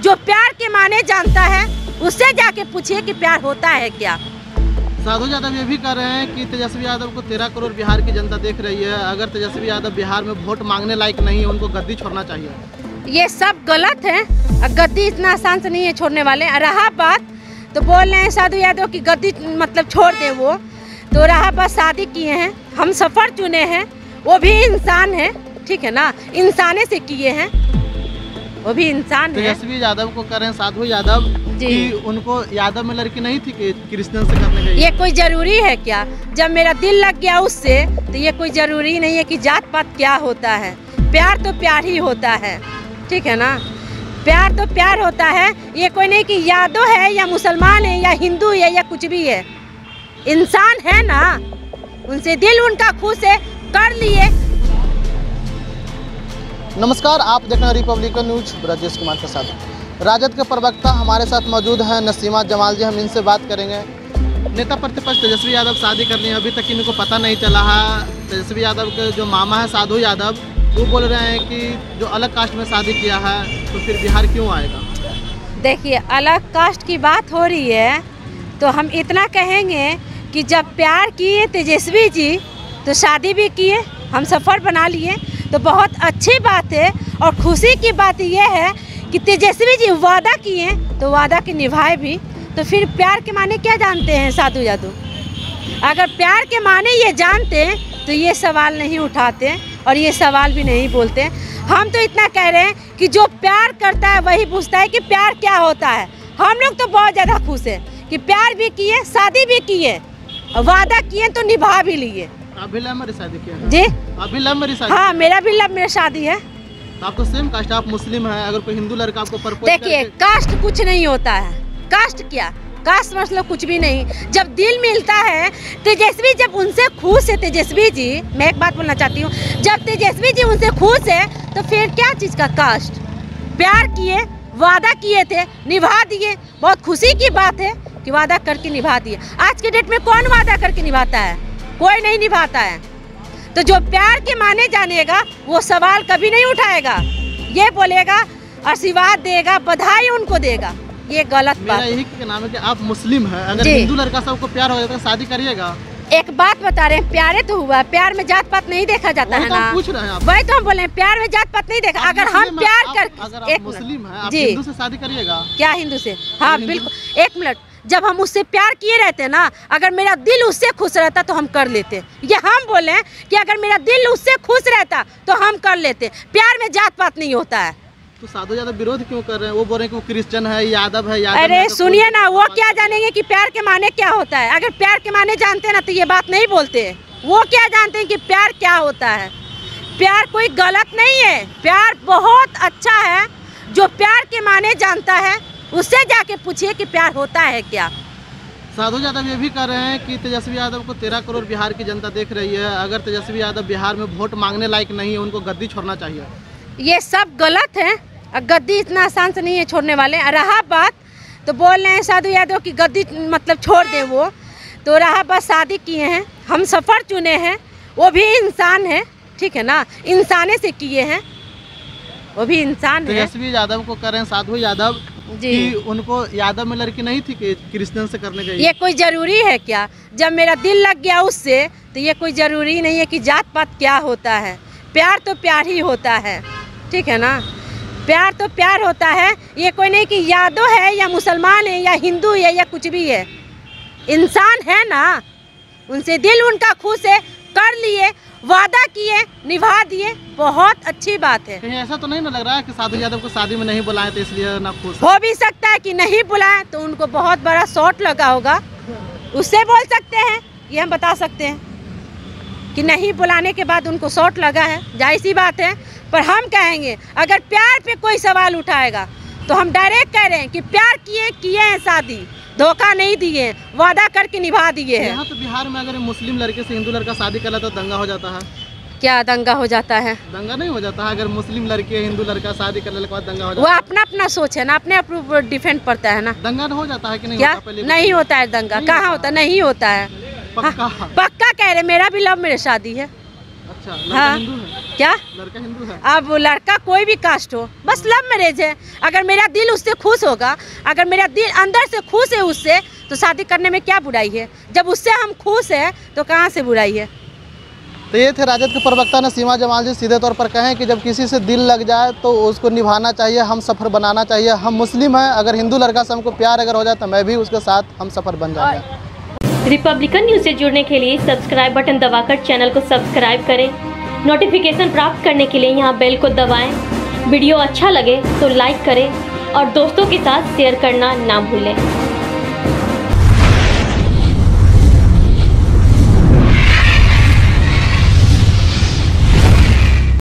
जो प्यार के माने जानता है उससे जाके पूछिए कि प्यार होता है क्या। साधु यादव ये भी कह रहे हैं कि तेजस्वी यादव को 13 करोड़ बिहार की जनता देख रही है। अगर तेजस्वी यादव बिहार में वोट मांगने लायक नहीं है, उनको गद्दी छोड़ना चाहिए। ये सब गलत है। गद्दी इतना आसान से नहीं है छोड़ने वाले। रहा बात तो बोल रहे हैं साधु यादव की गद्दी मतलब छोड़ दे वो, तो रहा बात शादी किए हैं, हम सफ़र चुने हैं, वो भी इंसान है, ठीक है ना, इंसाने से किए हैं, वो भी इंसान है। तेजस्वी यादव को कह रहे हैं साधु यादव कि उनको यादव में लड़की नहीं थी कि क्रिश्चियन से करने गई। ये कोई जरूरी है क्या? जब मेरा दिल लग गया उससे तो ये कोई जरूरी नहीं है कि जात पात क्या होता है। प्यार तो प्यार ही होता है, ठीक है ना, प्यार तो प्यार होता है। ये कोई नहीं कि यादव है या मुसलमान है या हिंदू है या कुछ भी है, इंसान है ना, उनसे दिल उनका खुश है, कर लिए। नमस्कार, आप देख रहे हैं रिपब्लिकन न्यूज, ब्रजेश कुमार के साथ। राजद के प्रवक्ता हमारे साथ मौजूद हैं, नसीमा जमाल जी, हम इनसे बात करेंगे। नेता प्रतिपक्ष तेजस्वी यादव शादी करनी है, अभी तक इनको पता नहीं चला है। तेजस्वी यादव के जो मामा है साधु यादव, वो बोल रहे हैं कि जो अलग कास्ट में शादी किया है तो फिर बिहार क्यों आएगा। देखिए, अलग कास्ट की बात हो रही है तो हम इतना कहेंगे कि जब प्यार किए तेजस्वी जी तो शादी भी किए, हम सफ़र बना लिए, तो बहुत अच्छी बात है। और खुशी की बात यह है कि तेजस्वी जी वादा किए तो वादा के निभाए भी। तो फिर प्यार के माने क्या जानते हैं साधु यादव? अगर प्यार के माने ये जानते तो ये सवाल नहीं उठाते और ये सवाल भी नहीं बोलते। हम तो इतना कह रहे हैं कि जो प्यार करता है वही पूछता है कि प्यार क्या होता है। हम लोग तो बहुत ज़्यादा खुश हैं कि प्यार भी किए, शादी भी किए, वादा किए तो निभा भी लिए। अभी लव मैरिज शादी किया है? जी, अभी लव मैरिज शादी? हाँ, मेरा भी लव मैरिज शादी है। तो आपको सेम कास्ट, आप मुस्लिम हैं, अगर कोई हिंदू लड़का आपको प्रपोज देखिए, कास्ट कुछ नहीं होता है। कास्ट क्या, कास्ट मतलब कुछ भी नहीं। जब दिल मिलता है, तेजस्वी जब उनसे खुश है, तेजस्वी जी, मैं एक बात बोलना चाहती हूँ, जब तेजस्वी जी उनसे खुश है तो फिर क्या चीज़ का कास्ट? प्यार किए, वादा किए थे, निभा दिए। बहुत खुशी की बात है कि वादा करके निभा दिए। आज के डेट में कौन वादा करके निभाता है? कोई नहीं निभाता है। तो जो प्यार के माने जानेगा वो सवाल कभी नहीं उठाएगा, ये बोलेगा, आशीर्वाद देगा, बधाई उनको देगा। ये गलत बात है। यही के नाम है कि आप मुस्लिम हैं, अगर हिंदू लड़का सबको प्यार हो जाता है शादी करिएगा? एक बात बता रहे हैं, प्यारे तो हुआ, प्यार में जात पात नहीं देखा जाता है ना। पूछ रहे हैं आप। वही तो हम बोले, प्यार में जात पात नहीं देखा। अगर हम प्यार कर, अगर आप मुस्लिम हैं, आप हिंदू से शादी करिएगा? क्या हिंदू से? हाँ बिल्कुल। एक मिनट, जब हम उससे प्यार किए रहते ना, अगर मेरा दिल उससे खुश रहता तो हम कर लेते। ये हम बोले कि अगर मेरा दिल उससे खुश रहता तो हम कर लेते। प्यार में जात पात नहीं होता है। तो साधु यादव विरोध क्यों कर रहे हैं? वो बोल रहे हैं कि वो क्रिश्चियन है, यादव है, यादव। अरे सुनिए ना, वो क्या जानेंगे कि प्यार के माने क्या होता है? अगर प्यार के माने जानते ना तो ये बात नहीं बोलते। वो क्या जानते हैं कि प्यार क्या होता है? प्यार कोई गलत नहीं है, प्यार बहुत अच्छा है। जो प्यार के माने जानता है उससे जाके पूछिए कि प्यार होता है क्या। साधु यादव ये भी कह रहे हैं कि तेजस्वी यादव को 13 करोड़ बिहार की जनता देख रही है। अगर तेजस्वी यादव बिहार में वोट मांगने लायक नहीं है, उनको गद्दी छोड़ना चाहिए। ये सब गलत है। गद्दी इतना आसान से नहीं है छोड़ने वाले। रहा बात तो बोल रहे हैं साधु यादव की गद्दी मतलब छोड़ दे वो, तो रहा बात शादी किए हैं, हम सफ़र चुने हैं, वो भी इंसान है, ठीक है ना, इंसाने से किए हैं, वो भी इंसान है। तेजस्वी यादव को कह रहे हैं साधु यादव कि उनको यादव में लड़की नहीं थी कि क्रिश्चियन से करने गई। ये कोई जरूरी है क्या? जब मेरा दिल लग गया उससे तो ये कोई जरूरी नहीं है कि जात पात क्या होता है। प्यार तो प्यार ही होता है, ठीक है ना, प्यार तो प्यार होता है। ये कोई नहीं कि यादव है या मुसलमान है या हिंदू है या कुछ भी है, इंसान है ना, उनसे दिल उनका खुश है, कर लिए, वादा किए, निभा दिए। बहुत अच्छी बात है। कहीं ऐसा तो नहीं ना लग रहा है कि साधु यादव को शादी में नहीं बुलाए तो इसलिए ना खुश? हो भी सकता है कि नहीं बुलाए तो उनको बहुत बड़ा शॉट लगा होगा, उससे बोल सकते हैं, ये हम बता सकते हैं कि नहीं बुलाने के बाद उनको शॉट लगा है, जाहिर सी बात है। पर हम कहेंगे अगर प्यार पे कोई सवाल उठाएगा तो हम डायरेक्ट कह रहे हैं कि प्यार किए हैं शादी, धोखा नहीं दिए, वादा करके निभा दिए हैं। यहाँ तो बिहार में अगर मुस्लिम लड़के से हिंदू लड़का शादी कर लेता तो दंगा हो जाता है। क्या दंगा हो जाता है? दंगा नहीं हो जाता है? अगर मुस्लिम लड़के हिंदू लड़का शादी करने के बाद दंगा हो जाता है? वो अपना अपना सोच है ना, अपने ऊपर डिपेंड पड़ता है ना। दंगा हो जाता है कि नहीं? क्या होता? नहीं होता है दंगा? कहाँ होता? नहीं होता है। पक्का? पक्का कह रहे, मेरा भी लव मैरिज शादी है। अच्छा, लड़का हाँ। हिंदू है? क्या? लड़का हिंदू है? अब वो लड़का कोई भी कास्ट हो, बस लव मैरिज है। अगर मेरा दिल उससे खुश होगा, अगर मेरा दिल अंदर से खुश है उससे, तो शादी करने में क्या बुराई है? जब उससे हम खुश हैं तो कहाँ से बुराई है? तो ये थे राजद के प्रवक्ता नसीमा जमाल जी। सीधे तौर पर कहें कि जब किसी से दिल लग जाए तो उसको निभाना चाहिए, हम सफ़र बनाना चाहिए। हम मुस्लिम हैं, अगर हिंदू लड़का से हमको प्यार अगर हो जाए तो मैं भी उसके साथ हम सफ़र बन जाएंगे। रिपब्लिकन न्यूज़ से जुड़ने के लिए सब्सक्राइब बटन दबाकर चैनल को सब्सक्राइब करें। नोटिफिकेशन प्राप्त करने के लिए यहाँ बेल को दबाएं। वीडियो अच्छा लगे तो लाइक करें और दोस्तों के साथ शेयर करना ना भूलें।